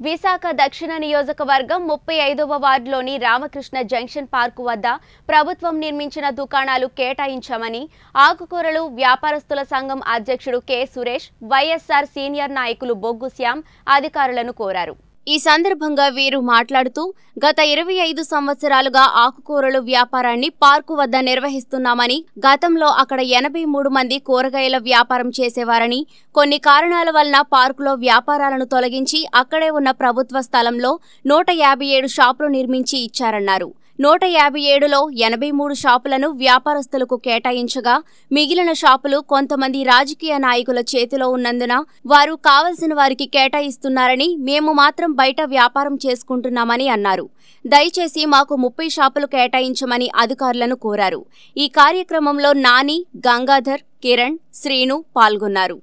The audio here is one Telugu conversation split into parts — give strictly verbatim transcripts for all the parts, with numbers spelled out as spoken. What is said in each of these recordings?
విశాఖ దక్షిణ నియోజకవర్గం ముప్పై ఐదవ వార్డులోని రామకృష్ణ జంక్షన్ పార్కు వద్ద ప్రభుత్వం నిర్మించిన దుకాణాలు కేటాయించామని ఆకుకూరలు వ్యాపారస్తుల సంఘం అధ్యక్షుడు కె సురేష్ వైఎస్ఆర్ సీనియర్ నాయకులు బొగ్గు శ్యామ్ అధికారులను కోరారు। ఈ సందర్భంగా వీరు మాట్లాడుతూ గత ఇరవై ఐదు సంవత్సరాలుగా ఆకుకూరలు వ్యాపారాన్ని పార్కు వద్ద నిర్వహిస్తున్నామని, గతంలో అక్కడ ఎనభై మూడు మంది కూరగాయల వ్యాపారం చేసేవారని, కొన్ని కారణాల వలన పార్కులో వ్యాపారాలను తొలగించి అక్కడే ఉన్న ప్రభుత్వ స్థలంలో నూట యాభై ఏడు షాపులు నిర్మించి ఇచ్చారన్నారు। నూట యాభై ఏడులో ఎనభై మూడు షాపులను వ్యాపారస్తులకు కేటాయించగా మిగిలిన షాపులు కొంతమంది రాజకీయ నాయకుల చేతిలో ఉన్నందున వారు కావలసిన వారికి కేటాయిస్తున్నారని, మేము మాత్రం బయట వ్యాపారం చేసుకుంటున్నామని అన్నారు। దయచేసి మాకు ముప్పై షాపులు కేటాయించమని అధికారులను కోరారు। ఈ కార్యక్రమంలో నాని, గంగాధర్, కిరణ్, శ్రీను పాల్గొన్నారు।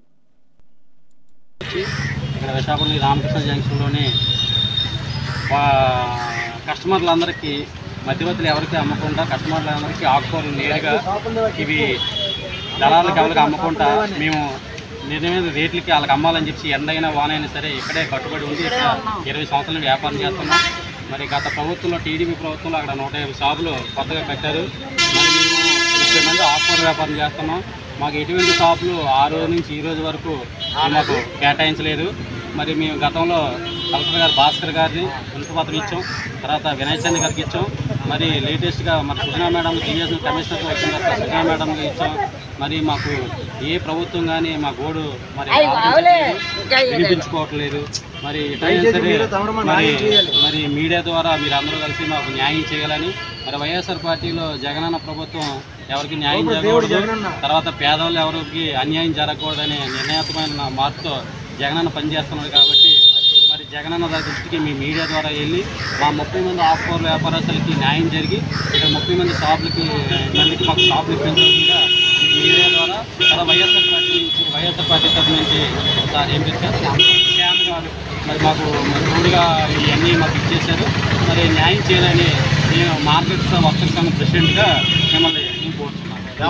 కస్టమర్లందరికీ మధ్యవర్తులు ఎవరికి అమ్మకుండా కస్టమర్లందరికీ ఆకుకూరలు నేరుగా ఇవి దళాలకు ఎవరికి అమ్మకుండా మేము నిర్ణయమైన రేట్లకి వాళ్ళకి అమ్మాలని చెప్పి ఎండైనా వానైనా సరే ఇక్కడే కట్టుబడి ఉంది। ఇక్కడ ఇరవై సంవత్సరాలు వ్యాపారం చేస్తున్నాం। మరి గత ప్రభుత్వంలో టీడీపీ ప్రభుత్వంలో అక్కడ నూట యాభై షాపులు కొత్తగా పెట్టారు। మరి మేము ముప్పై మంది ఆకుకూర వ్యాపారం చేస్తున్నాం। మాకు ఎటువంటి షాపులు ఆ రోజు నుంచి ఈ రోజు వరకు మాకు కేటాయించలేదు। మరి మేము గతంలో కలెక్టర్ గారు భాస్కర్ గారిని వినతిపత్రం ఇచ్చాం, తర్వాత వినయ్ చంద్ర గారికి ఇచ్చాం, మరి లేటెస్ట్గా మరి సుజనా మేడం టీఎస్ కమిషనర్ వచ్చిన తర్వాత సుజనా మేడంకి ఇచ్చాం। మరి మాకు ఏ ప్రభుత్వం కానీ మా గోడు మరి వినిపించుకోవట్లేదు। మరి సరే మరి మరి మీడియా ద్వారా మీరు అందరూ కలిసి మాకు న్యాయం చేయాలని, మరి వైఎస్ఆర్ పార్టీలో జగనన్న ప్రభుత్వం ఎవరికి న్యాయం జరగకూడదు, తర్వాత పేదవాళ్ళు ఎవరికి అన్యాయం జరగకూడదనే నిర్ణయాత్మకమైన మార్పుతో జగనన్న పనిచేస్తున్నారు। కాబట్టి మరి జగనన్న దృష్టికి మీ మీడియా ద్వారా వెళ్ళి మా ముప్పై మంది ఆకుకూరల వ్యాపారస్తులకి న్యాయం జరిగి ఇక్కడ ముప్పై మంది షాపులకి మందికి మాకు షాపులు ఇప్పించవలసిందిగా మీడియా ద్వారా తర్వాత వైఎస్ఆర్ పార్టీ నుంచి వైఎస్ఆర్ పార్టీ తరఫు నుంచి సార్ ఏం చేశారు శ్యామ్ గారు మరి మాకు తోడుగా ఇవన్నీ మాకు ఇచ్చేశారు। మరి న్యాయం చేయాలని నేను మార్కెట్ వర్కర్స్ సంఘం ప్రెసిడెంట్గా మిమ్మల్ని నేను కోరుతున్నాను।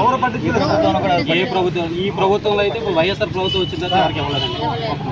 ఏ ప్రభుత్వం ఈ ప్రభుత్వంలో అయితే ఇప్పుడు వైఎస్ఆర్ ప్రభుత్వం వచ్చిన తర్వాత ఎవరికి ఇవ్వలేదండి।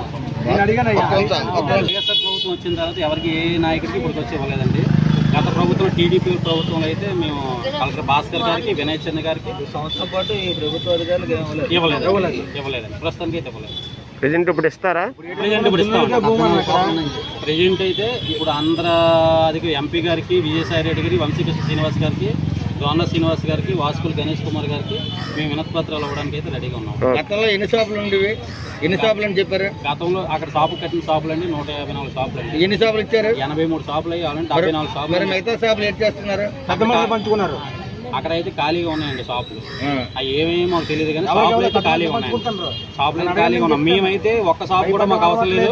వైఎస్ఆర్ ప్రభుత్వం వచ్చిన తర్వాత ఎవరికి ఏ నాయకుడికి ఇప్పుడు వచ్చి ఇవ్వలేదండి। గత ప్రభుత్వం టీడీపీ ప్రభుత్వంలో అయితే మేము కలెక్టర్ భాస్కర్ గారికి వినయ్ చంద్ర గారికి సంవత్సరం పాటు ఈ ప్రభుత్వ అధికారులకు ఇవ్వలేదు ఇవ్వలేదండి ప్రస్తుతానికి అయితే ఇవ్వలేదు। ప్రెజెంట్ ఇప్పుడు ఇస్తారా? ప్రెజెంట్ ఇప్పుడు ఇస్తాం। ప్రెజెంట్ అయితే ఇప్పుడు ఆంధ్ర అధికారి ఎంపీ గారికి, విజయసాయి రెడ్డి గారికి, వంశీకృష్ణ శ్రీనివాస్ గారికి, దోన్న శ్రీనివాస్ గారికి, వాసుకుల గణేష్ కుమార్ గారికి మేము వినతి పత్రాలు ఇవ్వడానికి అయితే రెడీగా ఉన్నాం। గతంలో ఎన్ని షాపులు ఉండేవి? ఎన్ని షాపులు అని చెప్పారు? గతంలో అక్కడ షాపు కట్టిన షాపులు అండి నూట యాభై నాలుగు షాపులు అండి। ఎన్ని షాపులు ఇచ్చారు? ఎనభై మూడు షాపులు అయ్యాలంటే డెబ్బై నాలుగు షాపులు। మిగతా షాపులు ఏం చేస్తున్నారు? పంచుకున్నారు అక్కడ అయితే ఖాళీగా ఉన్నాయండి షాపులు। అవి ఏమేమి మాకు తెలియదు కానీ షాపులు అయితే ఖాళీగా ఉన్నాయి। షాపులు అయితే ఖాళీగా ఉన్నాం। మేమైతే ఒక్క షాపు కూడా మాకు అవసరం లేదు।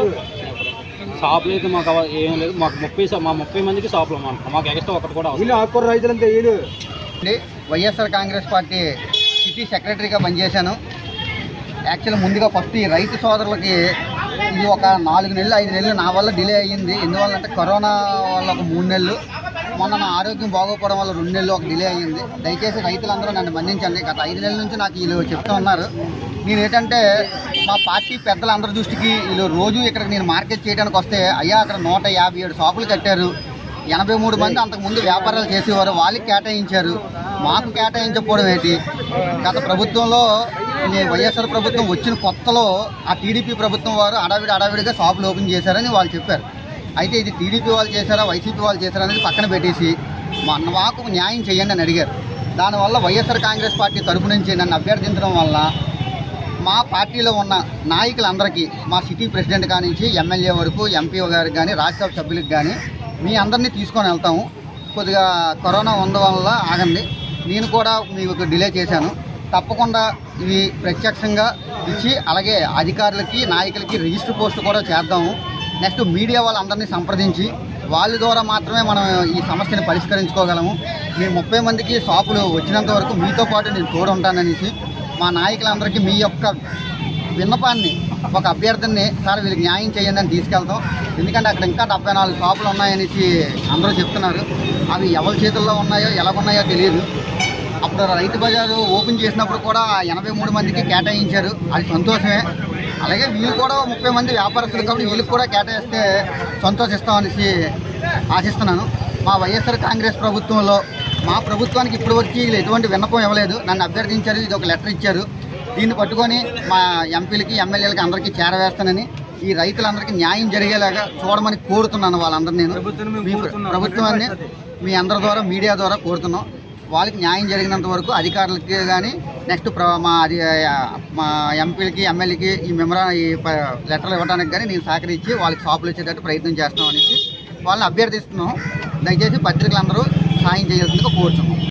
షాపులు అయితే మాకు ఏం లేదు। మాకు ముప్పై మా ముప్పై మందికి షాపులు అన్నమాట। మాకు ఎక్స్ట్రా ఒకటి కూడా ఆకుకూర రైతులంతా వైఎస్ఆర్ కాంగ్రెస్ పార్టీ సిటీ సెక్రటరీగా పనిచేశాను। యాక్చువల్లీ ముందుగా ఫస్ట్ ఈ రైతు సోదరులకి ఇది ఒక నాలుగు నెలలు ఐదు నెలలు నా వల్ల డిలే అయ్యింది। ఎందువల్లంటే కరోనా వల్ల ఒక మూడు నెలలు, మొన్న నా ఆరోగ్యం బాగోపోవడం వల్ల రెండు నెలలు ఒక డిలే అయ్యింది। దయచేసి రైతులందరూ నన్ను మన్నించండి। గత ఐదు నెలల నుంచి నాకు వీళ్ళు చెప్తూ ఉన్నారు। నేను ఏంటంటే మా పార్టీ పెద్దలందరి దృష్టికి వీళ్ళు రోజు ఇక్కడికి నేను మార్కెట్ చేయడానికి వస్తే అయ్యా అక్కడ నూట యాభై ఏడు షాపులు కట్టారు, ఎనభై మూడు మంది అంతకుముందు వ్యాపారాలు చేసేవారు, వాళ్ళకి కేటాయించారు, మాకు కేటాయించకపోవడం ఏంటి? గత ప్రభుత్వంలో వైఎస్ఆర్ ప్రభుత్వం వచ్చిన కొత్తలో ఆ టీడీపీ ప్రభుత్వం వారు అడావిడి అడావిడిగా షాపులు ఓపెన్ చేశారని వాళ్ళు చెప్పారు। అయితే ఇది టీడీపీ వాళ్ళు చేశారా వైసీపీ వాళ్ళు చేశారా అనేది పక్కన పెట్టేసి మా మాకు న్యాయం చేయండి అని అడిగారు। దానివల్ల వైఎస్ఆర్ కాంగ్రెస్ పార్టీ తరఫు నుంచి నన్ను అభ్యర్థించడం వల్ల మా పార్టీలో ఉన్న నాయకులందరికీ మా సిటీ ప్రెసిడెంట్ కానించి ఎమ్మెల్యే వరకు ఎంపీ గారికి కానీ రాజ్యసభ సభ్యులకు కానీ మీ అందరినీ తీసుకొని వెళ్తాము। కొద్దిగా కరోనా ఉండడం వల్ల ఆగండి, నేను కూడా మీకు డిలే చేశాను। తప్పకుండా ఇవి ప్రత్యక్షంగా ఇచ్చి అలాగే అధికారులకి నాయకులకి రిజిస్టర్ పోస్ట్ కూడా చేద్దాము। నెక్స్ట్ మీడియా వాళ్ళందరినీ సంప్రదించి వాళ్ళ ద్వారా మాత్రమే మనం ఈ సమస్యను పరిష్కరించుకోగలము। మీ ముప్పై మందికి షాపులు వచ్చినంత వరకు మీతో పాటు నేను తోడు ఉంటాననేసి మా నాయకులందరికీ మీ యొక్క విన్నపాన్ని ఒక అభ్యర్థిని సార్ వీళ్ళకి న్యాయం చేయండి అని తీసుకెళ్తాం। ఎందుకంటే అక్కడ ఇంకా డెబ్బై నాలుగు షాపులు ఉన్నాయనేసి అందరూ చెప్తున్నారు। అవి ఎవరి చేతుల్లో ఉన్నాయో ఎలాగున్నాయో తెలియదు। అప్పుడు రైతు బజారు ఓపెన్ చేసినప్పుడు కూడా ఎనభై మూడు మందికి కేటాయించారు, అది సంతోషమే। అలాగే వీళ్ళు కూడా ముప్పై మంది వ్యాపారస్తులు కాబట్టి వీళ్ళకి కూడా కేటాయిస్తే సంతోషిస్తామనేసి ఆశిస్తున్నాను. మా వైఎస్ఆర్ కాంగ్రెస్ ప్రభుత్వంలో మా ప్రభుత్వానికి ఇప్పటి వరకు ఎటువంటి విన్నపం ఇవ్వలేదు. నన్ను అభ్యర్థించారు, ఇది ఒక లెటర్ ఇచ్చారు. దీన్ని పట్టుకొని మా ఎంపీలకి ఎమ్మెల్యేలకి అందరికీ చేరవేస్తానని, ఈ రైతులందరికీ న్యాయం జరిగేలాగా చూడమని కోరుతున్నాను. వాళ్ళందరూ నేను ప్రభుత్వాన్ని మీ అందరి ద్వారా మీడియా ద్వారా కోరుతున్నాం. వాళ్ళకి న్యాయం జరిగినంత వరకు అధికారులకి కానీ నెక్స్ట్ మా అది మా ఎంపీలకి ఎమ్మెల్యేకి ఈ మెమరా ఈ లెటర్లు ఇవ్వడానికి కానీ నేను సహకరించి వాళ్ళకి షాపులు వచ్చేటట్టు ప్రయత్నం చేస్తాం అనేసి వాళ్ళని అభ్యర్థిస్తున్నాం. దయచేసి పత్రికలందరూ సాయం చేయాల్సిందిగా కోరుతున్నాం.